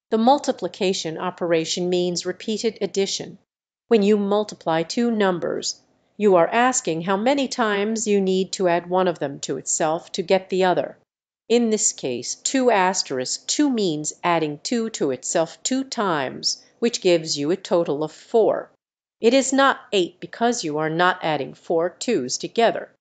The multiplication operation means repeated addition. When you multiply two numbers, you are asking how many times you need to add one of them to itself to get the other. In this case, 2*2 means adding 2 to itself 2 times, which gives you a total of 4. It is not 8 because you are not adding four 2's together.